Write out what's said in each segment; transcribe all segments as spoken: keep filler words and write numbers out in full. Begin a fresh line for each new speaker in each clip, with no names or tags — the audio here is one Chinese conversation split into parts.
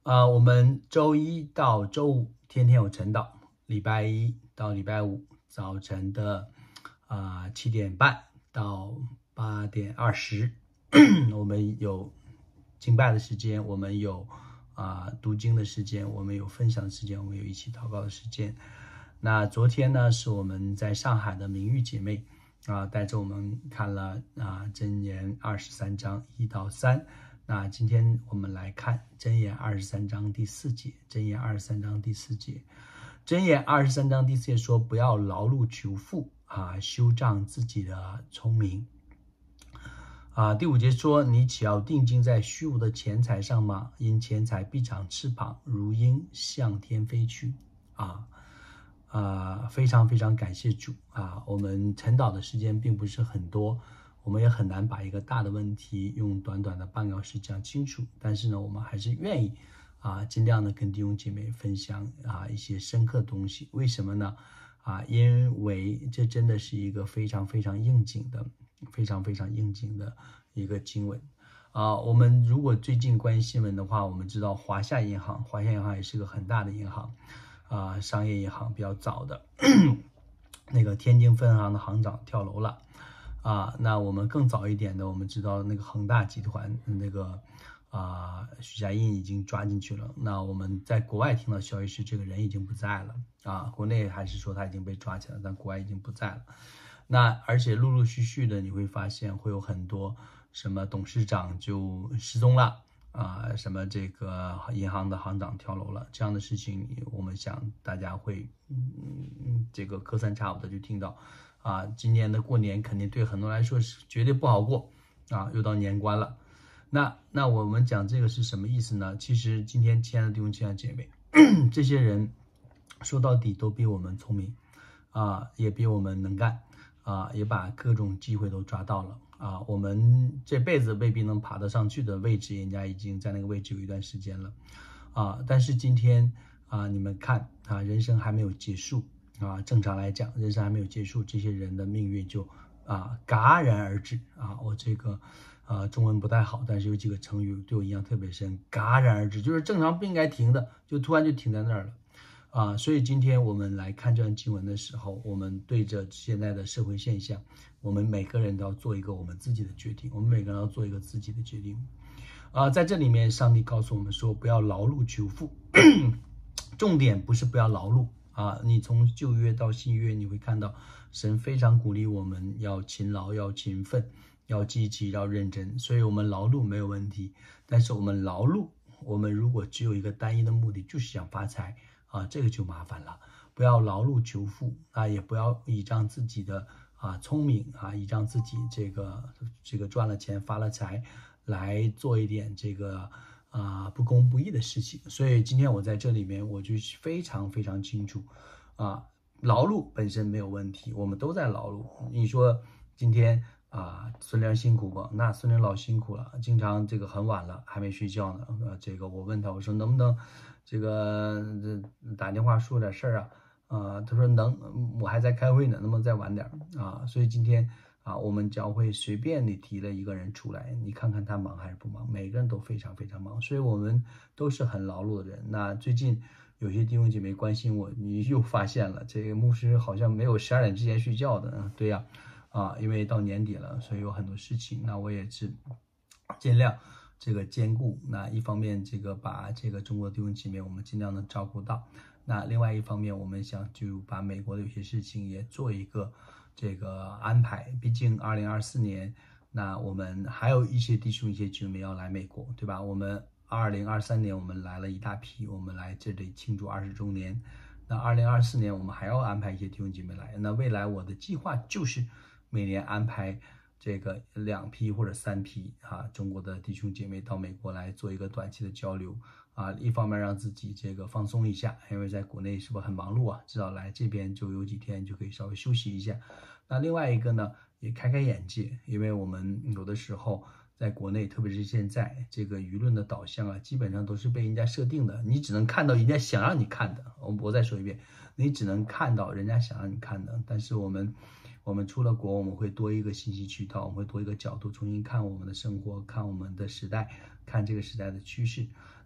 啊、我们周一到周五天天有晨祷，礼拜一到礼拜五早晨的啊七点半到八点二十，我们有敬拜的时间，我们有啊、读经的时间，我们有分享的时间，我们有一起祷告的时间。那昨天呢，是我们在上海的明玉姐妹啊，带着我们看了啊箴言二十三章一到三。那今天我们来看箴言二十三章第四节，箴言二十三章第四节，箴言二十三章第四节说：不要劳碌求富啊，修仗自己的聪明。啊，第五节说：你岂要定睛在虚无的钱财上吗？因钱财必长翅膀，如鹰向天飞去。啊。啊、呃，非常非常感谢主啊！我们晨祷的时间并不是很多，我们也很难把一个大的问题用短短的半个小时讲清楚。但是呢，我们还是愿意啊，尽量的跟弟兄姐妹分享啊一些深刻的东西。为什么呢？啊，因为这真的是一个非常非常应景的、非常非常应景的一个经文啊。我们如果最近关心新闻的话，我们知道华夏银行，华夏银行也是个很大的银行。啊，商业银行比较早的那个天津分行的行长跳楼了啊。那我们更早一点的，我们知道那个恒大集团那个啊许家印已经抓进去了。那我们在国外听到消息是这个人已经不在了啊，国内还是说他已经被抓起来了，但国外已经不在了。那而且陆陆续续的你会发现会有很多什么董事长就失踪了。啊，什么这个银行的行长跳楼了，这样的事情，我们想大家会，嗯，这个隔三差五的就听到，啊，今年的过年肯定对很多人来说是绝对不好过，啊，又到年关了。那那我们讲这个是什么意思呢？其实今天亲爱的弟兄亲爱的姐妹，这些人说到底都比我们聪明，啊，也比我们能干，啊，也把各种机会都抓到了。啊，我们这辈子未必能爬得上去的位置，人家已经在那个位置有一段时间了，啊！但是今天啊，你们看啊，人生还没有结束啊。正常来讲，人生还没有结束，这些人的命运就啊戛然而止啊。我这个啊中文不太好，但是有几个成语对我印象特别深。戛然而止就是正常不应该停的，就突然就停在那儿了。啊，所以今天我们来看这段经文的时候，我们对着现在的社会现象，我们每个人都要做一个我们自己的决定，我们每个人要做一个自己的决定。啊，在这里面，上帝告诉我们说，不要劳碌求富，重点不是不要劳碌啊。你从旧约到新约，你会看到神非常鼓励我们要勤劳、要勤奋、要积极、要认真。所以我们劳碌没有问题，但是我们劳碌，我们如果只有一个单一的目的，就是想发财。啊，这个就麻烦了，不要劳碌求富啊，也不要倚仗自己的啊聪明啊，倚仗自己这个这个赚了钱发了财来做一点这个啊不公不义的事情。所以今天我在这里面我就非常非常清楚啊，劳碌本身没有问题，我们都在劳碌。你说今天啊，孙良辛苦不？那孙良老辛苦了，经常这个很晚了还没睡觉呢。呃，这个我问他，我说能不能这个这打电话说点事儿啊？啊，他说能，我还在开会呢，能不能再晚点啊？所以今天啊，我们教会随便你提了一个人出来，你看看他忙还是不忙？每个人都非常非常忙，所以我们都是很劳碌的人。那最近有些弟兄姐妹关心我，你又发现了这个牧师好像没有十二点之前睡觉的，对呀。啊，因为到年底了，所以有很多事情，那我也是尽量这个兼顾。那一方面，这个把这个中国弟兄姐妹我们尽量的照顾到；那另外一方面，我们想就把美国的有些事情也做一个这个安排。毕竟二零二四年，那我们还有一些弟兄一些姐妹要来美国，对吧？我们二零二三年我们来了一大批，我们来这里庆祝二十周年。那二零二四年我们还要安排一些弟兄姐妹来。那未来我的计划就是每年安排这个两批或者三批啊，中国的弟兄姐妹到美国来做一个短期的交流啊，一方面让自己这个放松一下，因为在国内是不是很忙碌啊？至少来这边就有几天就可以稍微休息一下。那另外一个呢，也开开眼界，因为我们有的时候在国内，特别是现在这个舆论的导向啊，基本上都是被人家设定的，你只能看到人家想让你看的。我我再说一遍，你只能看到人家想让你看的，但是我们。我们出了国，我们会多一个信息渠道，我们会多一个角度重新看我们的生活，看我们的时代，看这个时代的趋势。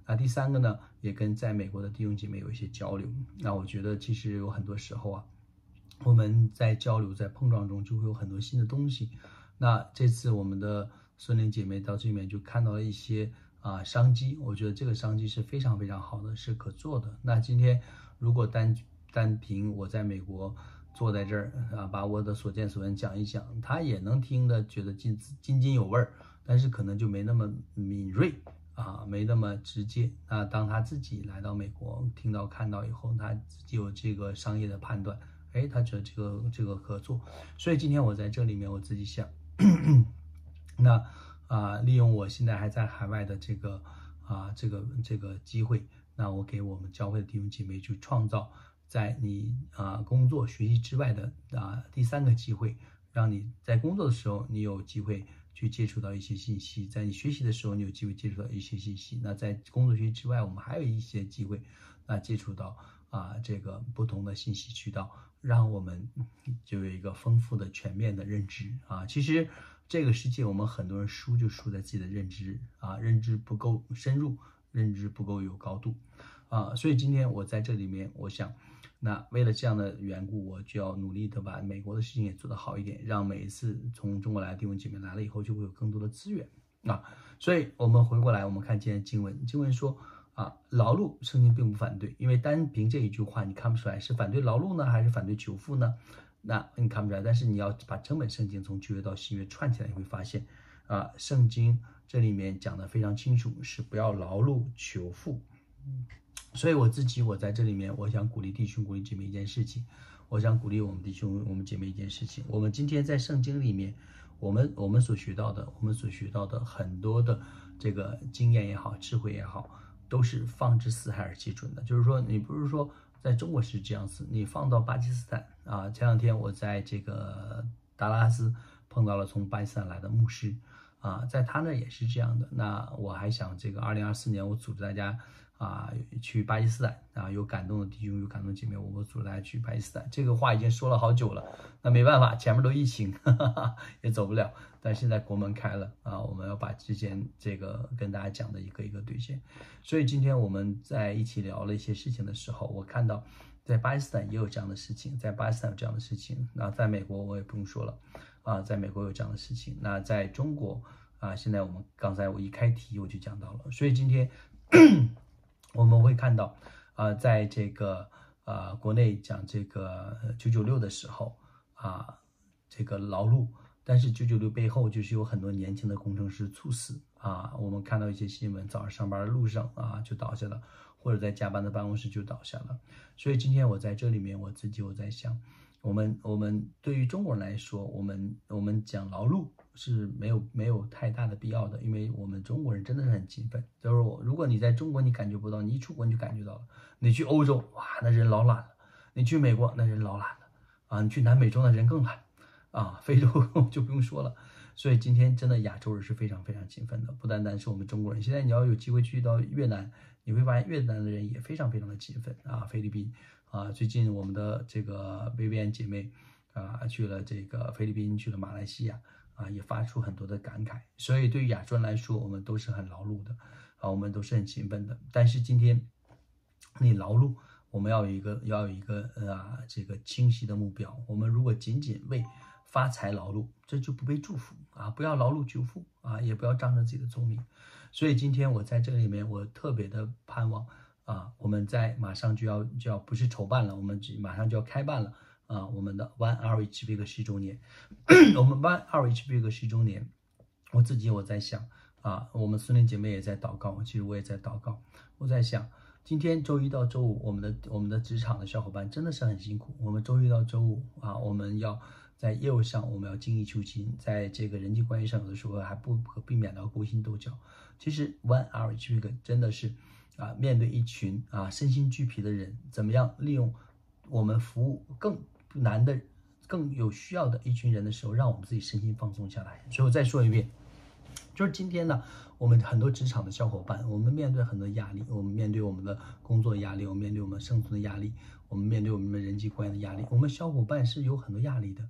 那第三个呢，也跟在美国的弟兄姐妹有一些交流。那我觉得其实有很多时候啊，我们在交流在碰撞中就会有很多新的东西。那这次我们的孙灵姐妹到这里面就看到了一些啊商机，我觉得这个商机是非常非常好的，是可做的。那今天如果单单凭我在美国坐在这儿啊，把我的所见所闻讲一讲，他也能听得觉得津津津有味儿，但是可能就没那么敏锐啊，没那么直接。那当他自己来到美国，听到看到以后，他自己有这个商业的判断，哎，他觉得这个这个可做。所以今天我在这里面我自己想，那啊，利用我现在还在海外的这个啊这个这个机会，那我给我们教会的弟兄姐妹去创造在你啊工作学习之外的啊第三个机会，让你在工作的时候你有机会去接触到一些信息，在你学习的时候你有机会接触到一些信息。那在工作学习之外，我们还有一些机会，那接触到啊这个不同的信息渠道，让我们就有一个丰富的全面的认知啊。其实这个世界我们很多人输就输在自己的认知啊，认知不够深入，认知不够有高度啊。所以今天我在这里面，我想那为了这样的缘故，我就要努力的把美国的事情也做得好一点，让每一次从中国来的弟兄姐妹来了以后，就会有更多的资源啊。所以我们回过来，我们看今天经文，经文说啊，劳碌圣经并不反对，因为单凭这一句话，你看不出来是反对劳碌呢，还是反对求富呢？那你看不出来。但是你要把整本圣经从旧约到新约串起来，你会发现啊，圣经这里面讲的非常清楚，是不要劳碌求富。所以我自己，我在这里面，我想鼓励弟兄、鼓励姐妹一件事情，我想鼓励我们弟兄、我们姐妹一件事情。我们今天在圣经里面，我们我们所学到的，我们所学到的很多的这个经验也好，智慧也好，都是放之四海而皆准的。就是说，你不是说在中国是这样子，你放到巴基斯坦啊。前两天我在这个达拉斯碰到了从巴基斯坦来的牧师啊，在他那也是这样的。那我还想这个二零二四年我组织大家啊去巴基斯坦啊，有感动的弟兄有感动的姐妹，我组织大家去巴基斯坦。这个话已经说了好久了，那没办法，前面都疫情哈哈也走不了，但现在国门开了啊，我们要把之前这个跟大家讲的一个一个兑现。所以今天我们在一起聊了一些事情的时候，我看到在巴基斯坦也有这样的事情，在巴基斯坦有这样的事情，那在美国我也不用说了啊，在美国有这样的事情，那在中国啊，现在我们刚才我一开题我就讲到了。所以今天我们会看到啊，在这个呃国内讲这个九九六的时候啊，这个劳碌，但是九九六背后就是有很多年轻的工程师猝死啊。我们看到一些新闻，早上上班的路上啊就倒下了，或者在加班的办公室就倒下了。所以今天我在这里面，我自己我在想，我们我们对于中国人来说，我们我们讲劳碌是没有没有太大的必要的，因为我们中国人真的是很勤奋。就是我，如果你在中国你感觉不到，你一出国你就感觉到了。你去欧洲，哇，那人老懒了；你去美国，那人老懒了啊；你去南美洲，那人更懒啊；非洲就不用说了。所以今天真的亚洲人是非常非常勤奋的，不单单是我们中国人。现在你要有机会去到越南，你会发现越南的人也非常非常的勤奋啊。菲律宾啊，最近我们的这个薇薇安姐妹啊去了这个菲律宾，去了马来西亚。啊，也发出很多的感慨。所以对于亚洲人来说，我们都是很劳碌的啊，我们都是很勤奋的。但是今天你劳碌，我们要有一个要有一个啊这个清晰的目标。我们如果仅仅为发财劳碌，这就不被祝福啊！不要劳碌求富啊，也不要仗着自己的聪明。所以今天我在这里面，我特别的盼望啊，我们在马上就要就要不是筹办了，我们马上就要开办了。啊，我们的 One R H Big 十周年，我们 One R H Big 十周年，我自己我在想啊，我们孙灵姐妹也在祷告，其实我也在祷告，我在想，今天周一到周五，我们的我们的职场的小伙伴真的是很辛苦。我们周一到周五啊，我们要在业务上我们要精益求精，在这个人际关系上有的时候还不可避免的勾心斗角。其实 One R H Big 真的是啊，面对一群啊身心俱疲的人，怎么样利用我们服务更难的、更有需要的一群人的时候，让我们自己身心放松下来。所以我再说一遍，就是今天呢，我们很多职场的小伙伴，我们面对很多压力，我们面对我们的工作压力，我们面对我们生存的压力，我们面对我们的人际关系的压力，我们小伙伴是有很多压力的。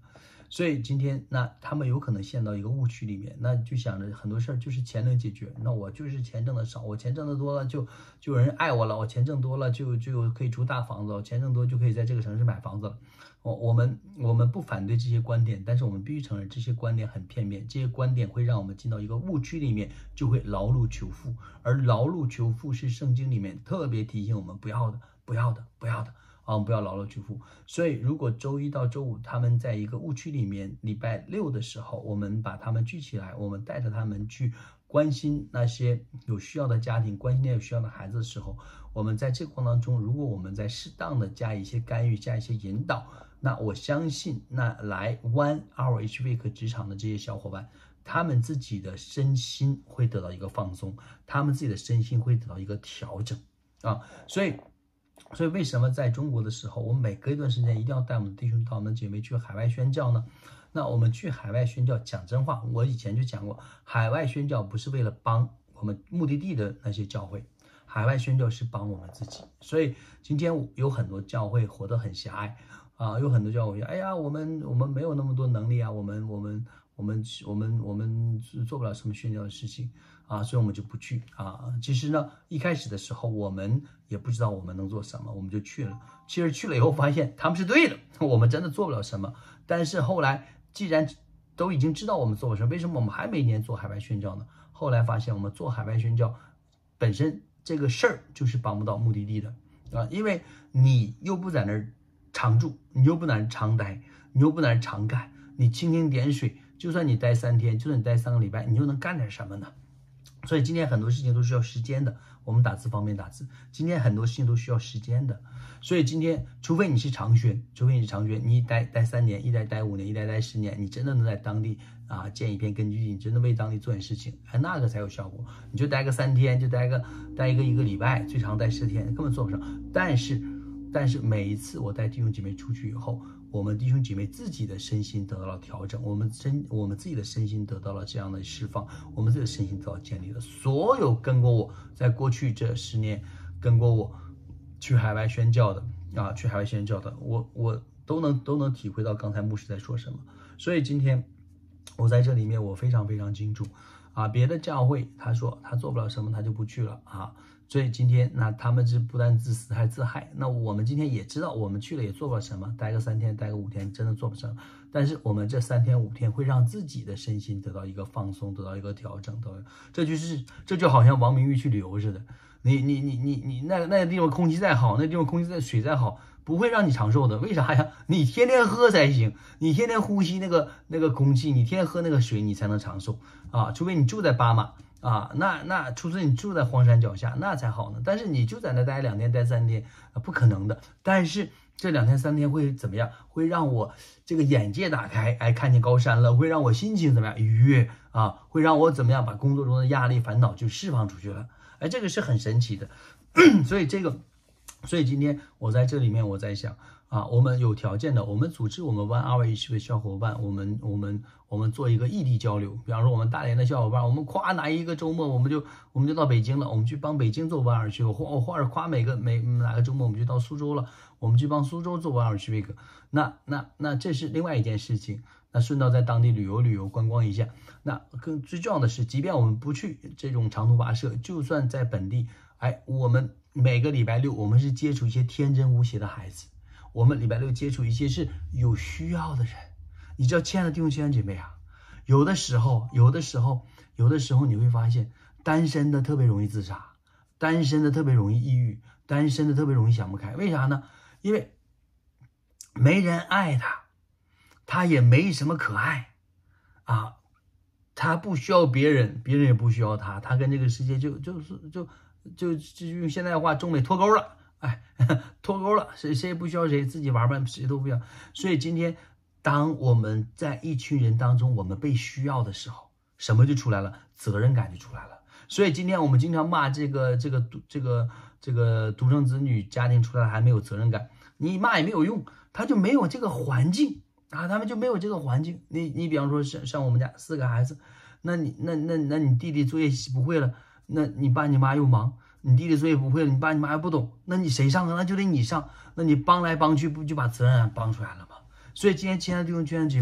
所以今天那他们有可能陷到一个误区里面，那就想着很多事儿就是钱能解决，那我就是钱挣的少，我钱挣的多了就就有人爱我了，我钱挣多了就就可以住大房子，我钱挣多就可以在这个城市买房子了。我我们我们不反对这些观点，但是我们必须承认这些观点很片面，这些观点会让我们进到一个误区里面，就会劳碌求富，而劳碌求富是圣经里面特别提醒我们不要的，不要的，不要的啊，我们不要劳碌求富。所以如果周一到周五他们在一个误区里面，礼拜六的时候我们把他们聚起来，我们带着他们去关心那些有需要的家庭，关心那些有需要的孩子的时候，我们在这个过程当中，如果我们在适当的加一些干预，加一些引导，那我相信那来 One Hour Each Week 职场的这些小伙伴，他们自己的身心会得到一个放松，他们自己的身心会得到一个调整啊，所以所以为什么在中国的时候，我们每隔一段时间一定要带我们的弟兄到我们的姐妹去海外宣教呢？那我们去海外宣教，讲真话，我以前就讲过，海外宣教不是为了帮我们目的地的那些教会，海外宣教是帮我们自己。所以今天有很多教会活得很狭隘啊，有很多教会，哎呀，我们我们没有那么多能力啊，我们我们我们我们我们做不了什么宣教的事情啊，所以我们就不去啊。其实呢，一开始的时候我们也不知道我们能做什么，我们就去了。其实去了以后发现他们是对的，我们真的做不了什么。但是后来既然都已经知道我们做了什么，为什么我们还每年做海外宣教呢？后来发现我们做海外宣教本身这个事儿就是帮不到目的地的啊，因为你又不在那儿常住，你又不在那儿常待，你又不在那儿常干，你蜻蜓点水，就算你待三天，就算你待三个礼拜，你又能干点什么呢？所以今天很多事情都需要时间的，我们打字方便打字，今天很多事情都需要时间的。所以今天除非你是长宣，除非你是长宣，你一待待三年，一待待五年，一待待十年，你真的能在当地啊建一片根据地，你真的为当地做点事情，哎，那个才有效果。你就待个三天，就待个待一个一个礼拜，最长待十天，根本做不上。但是但是每一次我带弟兄姐妹出去以后，我们弟兄姐妹自己的身心得到了调整，我们身我们自己的身心得到了这样的释放，我们自己的身心得到建立了。所有跟过我在过去这十年跟过我去海外宣教的啊，去海外宣教的，我我都能都能体会到刚才牧师在说什么。所以今天我在这里面我非常非常清楚啊，别的教会他说他做不了什么他就不去了啊。所以今天那他们是不但自私还自害，那我们今天也知道我们去了也做不了什么，待个三天待个五天真的做不成，但是我们这三天五天会让自己的身心得到一个放松，得到一个调整，得到这就是这就好像王明玉去旅游似的，你你你你你那那个地方空气再好，那地方空气再水再好，不会让你长寿的。为啥呀？你天天喝才行，你天天呼吸那个那个空气，你天天喝那个水，你才能长寿啊！除非你住在巴马。啊，那那除非你住在荒山脚下，那才好呢。但是你就在那待两天、待三天，啊，不可能的。但是这两天、三天会怎么样？会让我这个眼界打开，哎，看见高山了；会让我心情怎么样？愉悦啊！会让我怎么样？把工作中的压力、烦恼就释放出去了。哎，这个是很神奇的。所以这个，所以今天我在这里面，我在想啊，我们有条件的，我们组织我们 One Hour Each Week 小伙伴，我们我们。我们做一个异地交流，比方说我们大连的小伙伴，我们夸哪一个周末我们就我们就到北京了，我们去帮北京做One Hour去，或或者夸每个每哪个周末我们就到苏州了，我们去帮苏州做One Hour去。那那那这是另外一件事情。那顺道在当地旅游旅游观光一下。那更最重要的是，即便我们不去这种长途跋涉，就算在本地，哎，我们每个礼拜六我们是接触一些天真无邪的孩子，我们礼拜六接触一些是有需要的人。你知道，亲爱的弟兄亲爱的姐妹啊，有的时候，有的时候，有的时候你会发现，单身的特别容易自杀，单身的特别容易抑郁，单身的特别容易想不开。为啥呢？因为没人爱他，他也没什么可爱啊，他不需要别人，别人也不需要他，他跟这个世界就就是就就就用现在话中美脱钩了，哎，脱钩了，谁谁也不需要谁，自己玩吧，谁都不要。所以今天。当我们在一群人当中，我们被需要的时候，什么就出来了？责任感就出来了。所以今天我们经常骂这个这个这个这个独生子女家庭出来还没有责任感，你骂也没有用，他就没有这个环境啊，他们就没有这个环境。你你比方说像像我们家四个孩子，那你那那那你弟弟作业不会了，那你爸你妈又忙，你弟弟作业不会了，你爸你妈又不懂，那你谁上啊？那就得你上，那你帮来帮去，不就把责任帮出来了吗？所以今天亲爱的弟兄亲爱的姐妹，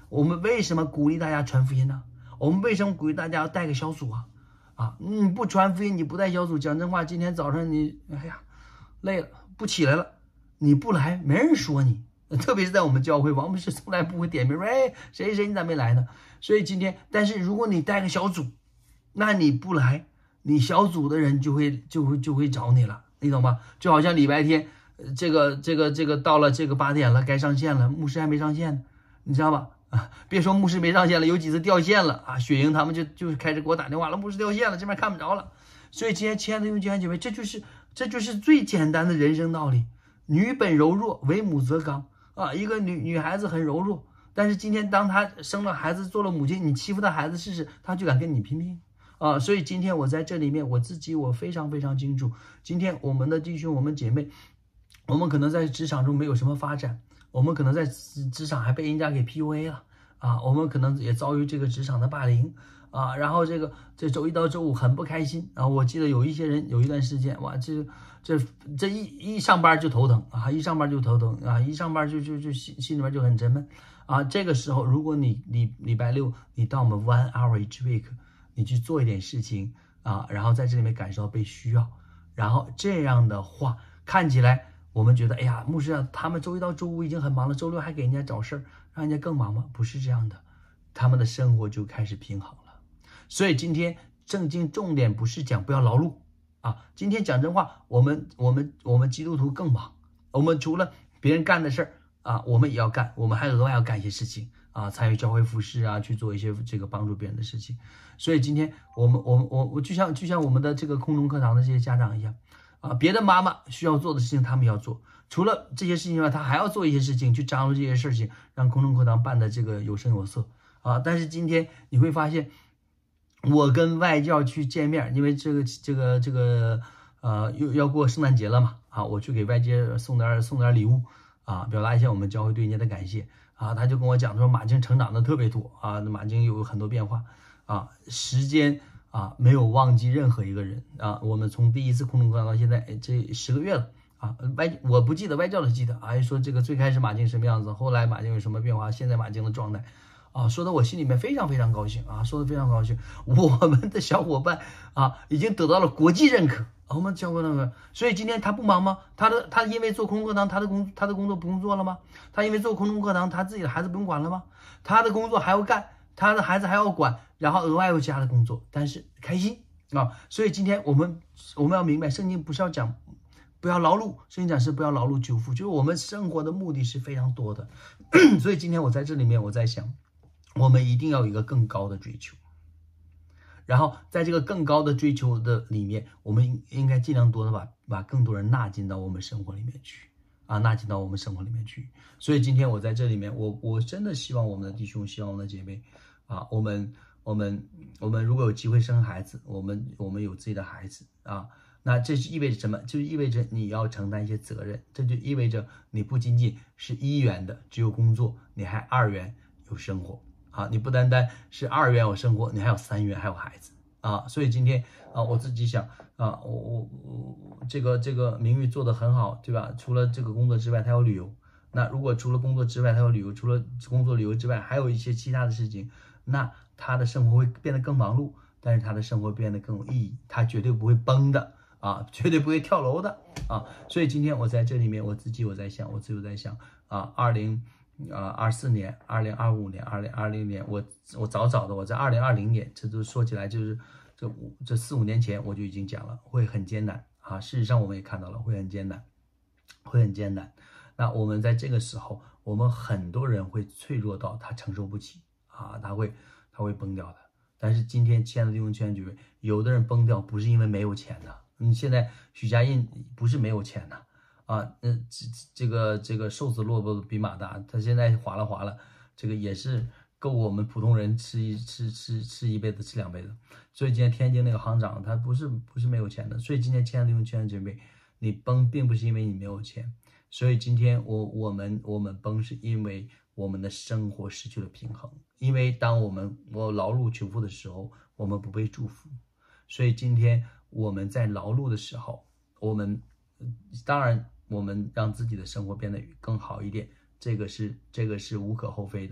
我们为什么鼓励大家传福音呢？我们为什么鼓励大家要带个小组啊？啊，你不传福音，你不带小组，讲真话，今天早上你哎呀累了不起来了，你不来没人说你，特别是在我们教会，王牧师从来不会点名说，哎，谁谁你咋没来呢？所以今天，但是如果你带个小组，那你不来，你小组的人就会就会就会找你了，你懂吗？就好像礼拜天，这个这个这个到了这个八点了，该上线了，牧师还没上线呢，你知道吧？啊，别说牧师没上线了，有几次掉线了啊！雪莹他们就就开始给我打电话了，牧师掉线了，这边看不着了。所以今天亲爱的弟兄姐妹，这就是这就是最简单的人生道理。女本柔弱，为母则刚啊！一个女女孩子很柔弱，但是今天当她生了孩子，做了母亲，你欺负她孩子试试，她就敢跟你拼命啊！所以今天我在这里面，我自己我非常非常清楚，今天我们的弟兄我们姐妹，我们可能在职场中没有什么发展。我们可能在职场还被人家给 P U A 了啊，我们可能也遭遇这个职场的霸凌啊，然后这个这周一到周五很不开心啊。我记得有一些人有一段时间，哇，这这这一一上班就头疼啊，一上班就头疼啊，一上班就就就心心里面就很沉闷啊。这个时候，如果你礼礼拜六你到我们 One Hour Each Week， 你去做一点事情啊，然后在这里面感受到被需要，然后这样的话看起来。我们觉得，哎呀，牧师啊，他们周一到周五已经很忙了，周六还给人家找事儿，让人家更忙吗？不是这样的，他们的生活就开始平衡了。所以今天正经重点不是讲不要劳碌啊，今天讲真话，我们我们我们基督徒更忙，我们除了别人干的事儿啊，我们也要干，我们还额外要干一些事情啊，参与教会服事啊，去做一些这个帮助别人的事情。所以今天我们我们我我就像就像我们的这个空中课堂的这些家长一样。啊，别的妈妈需要做的事情，他们要做。除了这些事情外，他还要做一些事情，去张罗这些事情，让空中课堂办的这个有声有色啊。但是今天你会发现，我跟外教去见面，因为这个这个这个呃，又要过圣诞节了嘛啊，我去给外界送点送点礼物啊，表达一下我们教会对人家的感谢啊。他就跟我讲说，马竞成长的特别多啊，马竞有很多变化啊，时间。啊，没有忘记任何一个人啊！我们从第一次空中课堂到现在，这十个月了啊。外我不记得，外教的记得啊。说这个最开始马竞什么样子，后来马竞有什么变化，现在马竞的状态啊，说的我心里面非常非常高兴啊，说的非常高兴。我们的小伙伴啊，已经得到了国际认可。我们教过那个，所以今天他不忙吗？他的他因为做空中课堂，他的工他的工作不用做了吗？他因为做空中课堂，他自己的孩子不用管了吗？他的工作还要干。他的孩子还要管，然后额外又加的工作，但是开心啊！所以今天我们我们要明白，圣经不是要讲不要劳碌，圣经讲是不要劳碌久富，就是我们生活的目的是非常多的。所以今天我在这里面我在想，我们一定要有一个更高的追求，然后在这个更高的追求的里面，我们应该尽量多的把把更多人纳进到我们生活里面去。啊，纳进到我们生活里面去。所以今天我在这里面，我我真的希望我们的弟兄，希望我们的姐妹，啊，我们我们我们如果有机会生孩子，我们我们有自己的孩子啊，那这是意味着什么？就意味着你要承担一些责任，这就意味着你不仅仅是一元的只有工作，你还二元有生活啊，你不单单是二元有生活，你还有三元还有孩子啊。所以今天啊，我自己想啊，我我我这个这个名誉做得很好，对吧？除了这个工作之外，他有旅游。那如果除了工作之外，他有旅游，除了工作旅游之外，还有一些其他的事情，那他的生活会变得更忙碌，但是他的生活变得更有意义，他绝对不会崩的啊，绝对不会跳楼的啊。所以今天我在这里面，我自己我在想，我自己我在想啊，二零啊二四年、二零二五年、二零二零年，我我早早的我在二零二零年，这都说起来就是。这五这四五年前我就已经讲了，会很艰难啊。事实上我们也看到了，会很艰难，会很艰难。那我们在这个时候，我们很多人会脆弱到他承受不起啊，他会他会崩掉的。但是今天亲爱的弟兄姐妹，有的人崩掉不是因为没有钱的，你现在许家印不是没有钱的啊，嗯，这这个这个瘦死骆驼比马大，他现在划了划了，这个也是。够我们普通人吃一吃吃吃一辈子，吃两辈子。所以今天天津那个行长，他不是不是没有钱的。所以今天亲爱的弟兄姐妹，你崩并不是因为你没有钱，所以今天我我们我们崩是因为我们的生活失去了平衡。因为当我们我劳碌求富的时候，我们不被祝福。所以今天我们在劳碌的时候，我们当然我们让自己的生活变得更好一点，这个是这个是无可厚非的。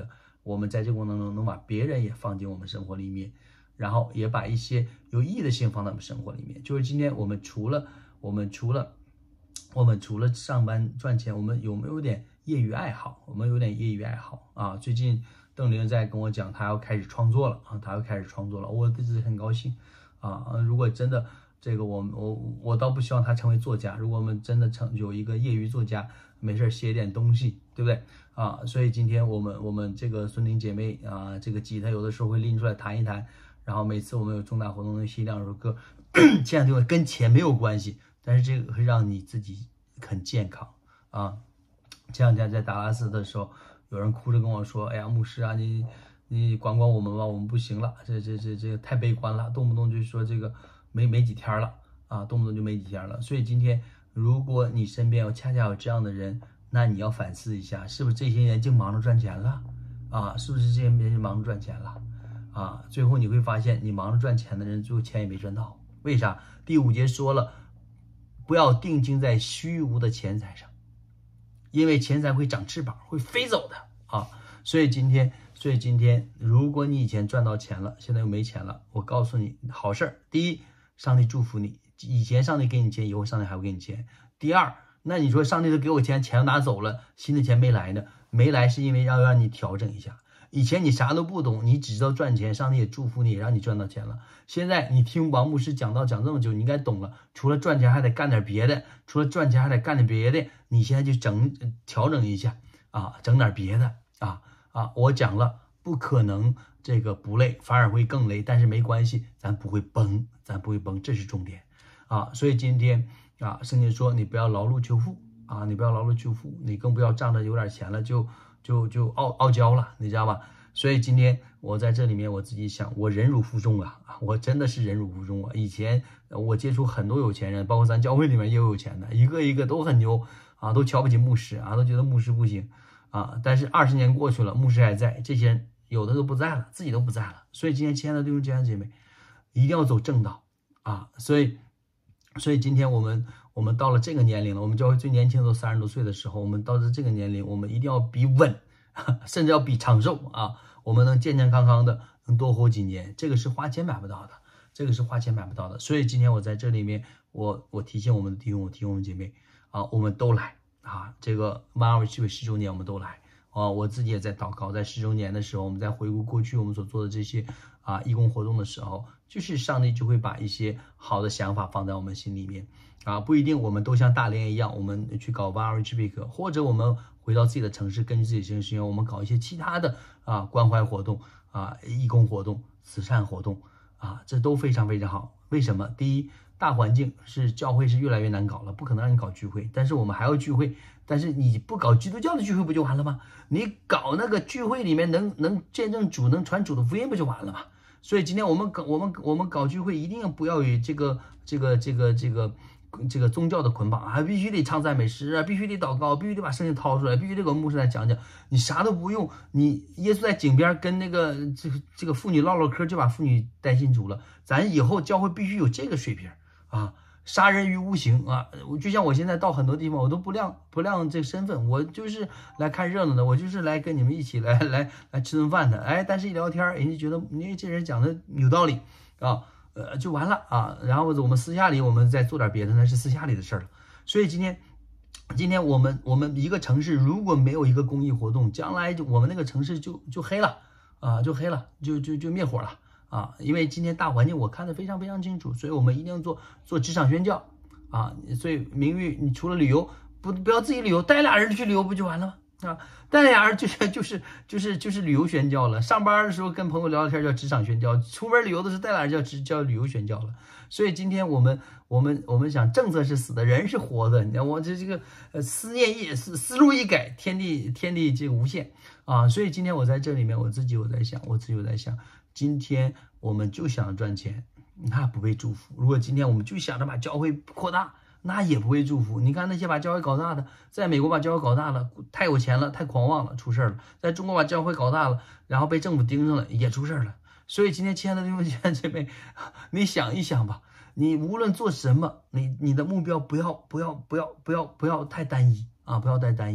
我们在这个过程中能把别人也放进我们生活里面，然后也把一些有意义的事情放在我们生活里面。就是今天我们除了我们除了我们除了上班赚钱，我们有没有点业余爱好？我们有点业余爱好啊。最近邓玲在跟我讲，她要开始创作了啊，她要开始创作了，我自己很高兴啊。如果真的这个我我我倒不希望她成为作家，如果我们真的成有一个业余作家，没事写点东西，对不对啊？所以今天我们我们这个孙婷姐妹啊，这个吉他有的时候会拎出来弹一弹，然后每次我们有重大活动的写两首歌，这样就跟钱没有关系，但是这个会让你自己很健康啊。前两天在达拉斯的时候，有人哭着跟我说：“哎呀，牧师啊，你你管管我们吧，我们不行了，这这这这太悲观了，动不动就说这个没没几天了啊，动不动就没几天了。”所以今天，如果你身边有恰恰有这样的人，那你要反思一下，是不是这些人就忙着赚钱了啊？是不是这些人忙着赚钱了啊？最后你会发现，你忙着赚钱的人，最后钱也没赚到。为啥？第五节说了，不要定睛在虚无的钱财上。因为钱财会长翅膀，会飞走的啊！所以今天，所以今天，如果你以前赚到钱了，现在又没钱了，我告诉你好事儿。第一，上帝祝福你，以前上帝给你钱，以后上帝还会给你钱。第二，那你说上帝都给我钱，钱拿走了，新的钱没来呢？没来是因为要让你调整一下。以前你啥都不懂，你只知道赚钱，上帝也祝福你，让你赚到钱了。现在你听王牧师讲道讲这么久，你应该懂了。除了赚钱，还得干点别的；除了赚钱，还得干点别的。你现在就整调整一下啊，整点别的啊啊！我讲了，不可能这个不累，反而会更累。但是没关系，咱不会崩，咱不会崩，这是重点啊。所以今天啊，圣经说你不要劳碌求富啊，你不要劳碌求富，你更不要仗着有点钱了就。就就傲傲娇了，你知道吧？所以今天我在这里面，我自己想，我忍辱负重啊，我真的是忍辱负重啊。以前我接触很多有钱人，包括咱教会里面也有有钱的，一个一个都很牛啊，都瞧不起牧师啊，都觉得牧师不行啊。但是二十年过去了，牧师还在，这些人有的都不在了，自己都不在了。所以今天亲爱的弟兄姐妹，一定要走正道啊。所以，所以今天我们。我们到了这个年龄了，我们教会最年轻的都三十多岁的时候，我们到了这个年龄，我们一定要比稳，甚至要比长寿啊！我们能健健康康的，能多活几年，这个是花钱买不到的，这个是花钱买不到的。所以今天我在这里面，我我提醒我们的弟兄，我提醒我们姐妹啊，我们都来啊！这个万二七位十周年，我们都来啊！我自己也在祷告，在十周年的时候，我们在回顾过去我们所做的这些啊义工活动的时候，就是上帝就会把一些好的想法放在我们心里面。啊，不一定我们都像大连一样，我们去搞 One Rich Week， 或者我们回到自己的城市，根据自己的实验，我们搞一些其他的啊关怀活动啊、义工活动、慈善活动啊，这都非常非常好。为什么？第一，大环境是教会是越来越难搞了，不可能让你搞聚会，但是我们还要聚会。但是你不搞基督教的聚会不就完了吗？你搞那个聚会里面能能见证主、能传主的福音不就完了吗？所以今天我们搞我们我们搞聚会，一定要不要与这个这个这个这个。这个宗教的捆绑啊，必须得唱赞美诗啊，必须得祷告，必须得把圣经掏出来，必须得给牧师来讲讲。你啥都不用，你耶稣在井边跟那个这个这个妇女唠唠嗑，就把妇女带进主了。咱以后教会必须有这个水平啊，杀人于无形啊。就像我现在到很多地方，我都不亮不亮这个身份，我就是来看热闹的，我就是来跟你们一起来来来吃顿饭的。哎，但是一聊天，人家觉得你这人讲的有道理啊。呃，就完了啊！然后我们私下里，我们再做点别的，那是私下里的事儿了。所以今天，今天我们我们一个城市如果没有一个公益活动，将来就我们那个城市就就黑了啊，就黑了，就就就灭火了啊！因为今天大环境我看得非常非常清楚，所以我们一定要做做职场宣教啊！所以名誉，你除了旅游，不不要自己旅游，带俩人去旅游不就完了吗？啊，带俩人就是就是就是就是旅游宣教了。上班的时候跟朋友聊聊天叫职场宣教，出门旅游的时候带俩人叫职叫旅游宣教了。所以今天我们我们我们想，政策是死的，人是活的。你看我这这个呃思念一思思路一改，天地天地这个无限啊！所以今天我在这里面，我自己我在想，我自己我在想，今天我们就想赚钱，那不被祝福。如果今天我们就想着把教会扩大，那也不会祝福。你看那些把教会搞大的，在美国把教会搞大了，太有钱了，太狂妄了，出事了；在中国把教会搞大了，然后被政府盯上了，也出事了。所以今天亲爱的弟兄姐妹，你想一想吧，你无论做什么，你你的目标不要不要不要不要不要太单一啊，不要太单一。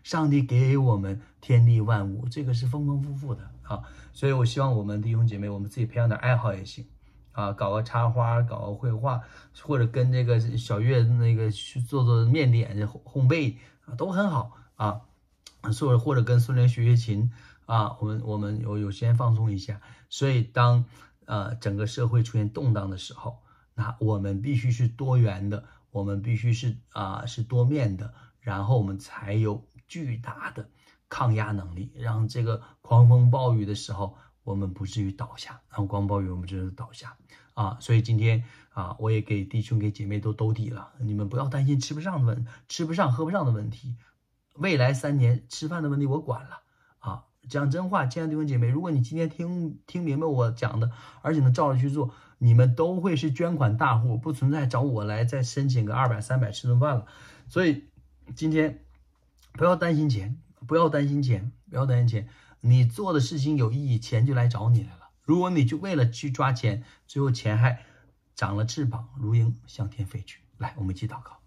上帝给我们天地万物，这个是丰丰富富的啊。所以我希望我们弟兄姐妹，我们自己培养点爱好也行啊，搞个插花，搞个绘画，或者跟这个小月那个去做做面点烘焙啊，都很好啊。或者或者跟孙莲学学琴啊，我们我们有有时间放松一下。所以当呃整个社会出现动荡的时候，那我们必须是多元的，我们必须是啊、呃、是多面的，然后我们才有巨大的抗压能力，让这个狂风暴雨的时候我们不至于倒下，然后狂暴雨我们不至于倒下啊。所以今天啊，我也给弟兄给姐妹都兜底了，你们不要担心吃不上的问吃不上喝不上的问题。未来三年吃饭的问题我管了啊！讲真话，亲爱的弟兄姐妹，如果你今天听听明白我讲的，而且能照着去做，你们都会是捐款大户，不存在找我来再申请个二百三百吃顿饭了。所以今天不要担心钱，不要担心钱，不要担心钱，你做的事情有意义，钱就来找你来了。如果你就为了去抓钱，最后钱还长了翅膀，如鹰向天飞去。来，我们一起祷告。